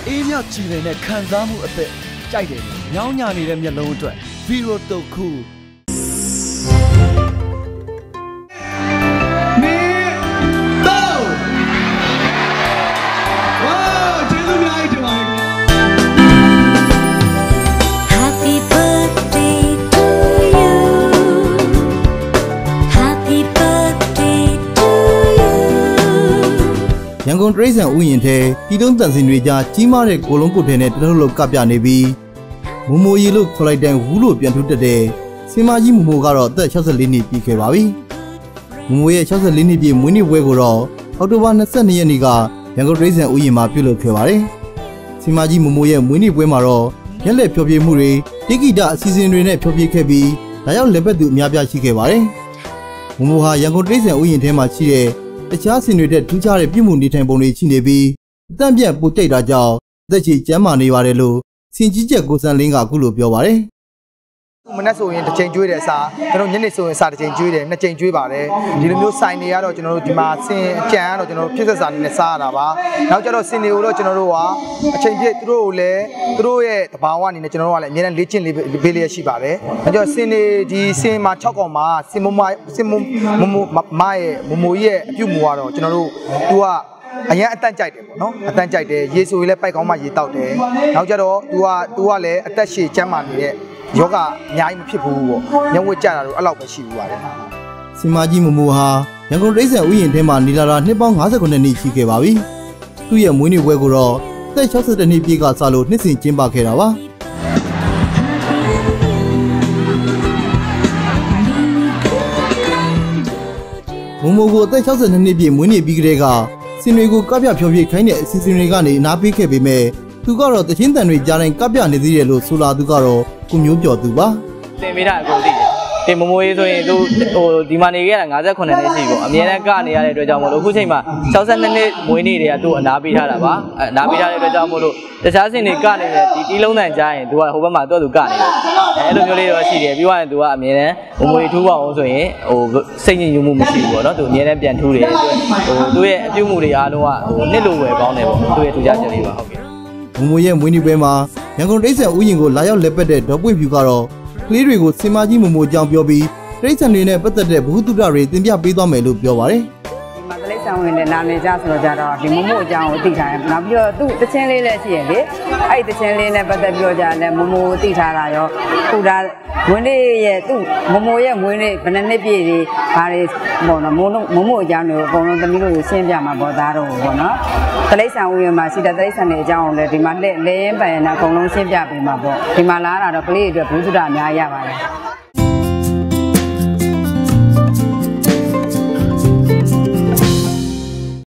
အေးမြကြည်လင်တဲ့ခံစားမှုအသက်ကြိုက်တယ်ညောင်းညာနေတဲ့မျက်လုံးအတွက်ဗီရိုတုတ်ခုရန်ကုန်တရိတ်ဆန်ဥယျာဉ်ထဲပြည်သုံးတန်စင်တွေကြားကြီးမားတဲ့ကိုလုံးကုတ်ထဲနဲ့တလုံးလုံးကပြနေပြီးမမိုရီလို့ခေါ်လိုက်တဲ့ဝူးလို့ပြန်ထူးတက်တဲ့စင်မကြီးမမိုကတော့အသက်64နှစ်ပြည့်ခဲ့ပါပြီ။မမိုရဲ့64နှစ်ပြည့်မွေးနေ့ပွဲကိုတော့အောက်တိုဘာ22ရက်နေ့ကရန်ကုန်တရိတ်ဆန်ဥယျာဉ်မှာပြုလုပ်ခဲ့ပါတယ်။စင်မကြီးမမိုရဲ့မွေးနေ့ပွဲမှာတော့ရက်လက်ဖျော်ဖြေမှုတွေတိကိတအစီအစဉ်တွေနဲ့ဖျော်ဖြေခဲ့ပြီးဒါရောက်လက်ပတ်သူအများပြားရှိခဲ့ပါတယ်။မမိုဟာရန်ကုန်တရိတ်ဆန်ဥယျာဉ်ထဲမှာရှိတဲ့တခြားဆင်တွေတဲ့ထူးခြားတဲ့ပြည်မှုနေထိုင်ပုံတွေရှိနေပြီးအတန့်ပြတ်ပိုတိတ်တာကြောင့်အသက်ကြီးကျန်းမာနေပါတယ်လို့ဆင်ကြီးချက်ကိုစံလင်းကအခုလိုပြောပါတယ်မနေ့ဆိုရင်တစ်ချိန်ကျွေးတယ်အစားကျွန်တော်ညနေဆိုရင်စားတစ်ချိန်ကျွေးတယ်နှစ်ချိန်ကျွေးပါတယ်ဒီလိုမျိုးဆိုင်တွေကတော့ကျွန်တော်တို့ဒီမှာဆင်အကြံကတော့ကျွန်တော်တို့ဖြစ်ဆက်စာနေနဲ့စားရတာပါနောက်ကျတော့ဆင်တွေကိုတော့ကျွန်တော်တို့ကအချိန်ပြည့်သူတို့ကိုလည်းသူတို့ရဲ့တဘာဝအနေနဲ့ကျွန်တော်တို့ကလည်းအများနဲ့လေ့ကျင့်လေးပေးလျက်ရှိပါတယ်နောက်ကျတော့ဆင်တွေဒီဆင်မှာ6កောင်မှာဆင်မမရဲ့မမိုရဲ့အပြုတ်မူကတော့ကျွန်တော်တို့သူကအရင်အတန့်ကြိုက်တယ်ပေါ့နော်အတန့်ကြိုက်တယ်ရေဆိုရင်လည်းပိုက်ကောင်းမှရေတောက်တယ်နောက်ကျတော့ तू ကလည်းအသက်ရှည်ကျန်းမာနေတဲ့ယောဂအများကြီးမဖြစ်ဘူးပေါ့ညဝတ်ကြတာတော့အဲ့လောက်ပဲရှိဘူးပါတယ်စင်မကြီးမမိုဟာရန်ကုန်တရိတ်ဆန်ဥယျာဉ်ထဲမှာနေလာတာနှစ်ပေါင်း59နှစ်ရှိခဲ့ပါပြီသူ့ရဲ့မွေးနေ့ပွဲကိုတော့အသက်62နှစ်ပြည့်ကစလို့နှစ်စဉ်ကျင်းပခဲ့တာပါမမိုကိုအသက်62နှစ်ပြည့်မွေးနေ့ပြီးကတည်းကစင်တွေကိုကပြဖြောပြခိုင်းတဲ့အစီအစဉ်တွေကနေအနာပေးခဲ့ပေမဲ့သူကတော့တချင်းတန်တွေကြားတိုင်းကပြနေသေးတယ်လို့ဆိုလာသူကတော့ကိုမျိုးကျော်သူပါတင်ပေးတာအကုန်သိတယ်တင်မမိုးရေးဆိုရင်သူဒီမှာနေခဲ့တာ58နှစ်ရှိပေါ့အမြဲတမ်းကနေရတဲ့အတွက်ကြောင့်မို့လို့အခုချိန်မှာ62နှစ်မွေးနေ့တွေကသူ့အနာပေးထားတာပါအနာပေးထားတဲ့အတွက်ကြောင့်မို့လို့တခြားစင်တွေကနေတယ်ဒီတီးလုံးတန်ကြားရင်သူကဟိုဘက်မှာသူ့ကနေတယ်အဲ့လိုမျိုးလေးတော့ရှိတယ်ပြီးတော့သူကအမြဲတမ်းမမိုးရေးထူးပါအောင်ဆိုရင်စိတ်ညစ်ညူးမှုမရှိဘူးပေါ့နော်သူအမြဲတမ်းပြန်ထူးတယ်သူ့ရဲ့အပြုတ်မှုတွေအားလုံးကနှစ်လိုပဲကောင်းတယ်ပေါ့သူ့ရဲ့ထူးခြားချက်လေးပါဟုတ်ကဲ့မမိုရဲ့မွေးနေ့ပွဲမှာရန်ကုန်တရိတ်ဆန်ဥယျာဉ်ကိုလာရောက်လက်ပတ်တဲ့ဒေါ်ပွင့်ဖြူကတော့ကလေးတွေကိုစင်မကြီးမမိုအကြောင်းပြောပြီးတရိတ်ဆန်တွေနဲ့ပတ်သက်တဲ့ဘ ഹു တုဒတွေတင်ပြပေးသွားမယ်လို့ပြောပါတယ်ဒီမှာတရိတ်ဆန်ဝင်တဲ့နာနေကြဆိုတော့ကြတော့ဒီမမိုအကြောင်းကိုသိထားတယ်နောက်ပြီးတော့သူ့တချင်းလေးလည်းရှိရလေအဲ့ဒီတချင်းလေးနဲ့ပတ်သက်ပြောကြတယ်မမိုသိထားတာရောခုဒါမွေးနေ့ရဲ့သူ့မမိုရဲ့မွေးနေ့ဘယ်နှစ်ပြည့်တွေဘာတွေပေါ့နော်မမိုအကြောင်းတွေကိုအကုန်လုံးသမီးတို့ရှင်းပြမှာပေါ့သားတော့ပေါ့နော်တရိတ်ဆန်ဦးရမှာရှိတဲ့တရိတ်ဆန်တွေအကြောင်းကိုလည်းဒီမှာလဲရင်ပန်ရနာအကုန်လုံးရှင်းပြပေးမှာပေါ့ဒီမှာလာတာတော့ကလေးတွေအတွက်ဘုသူဒ္ဓအများကြီးရပါတယ်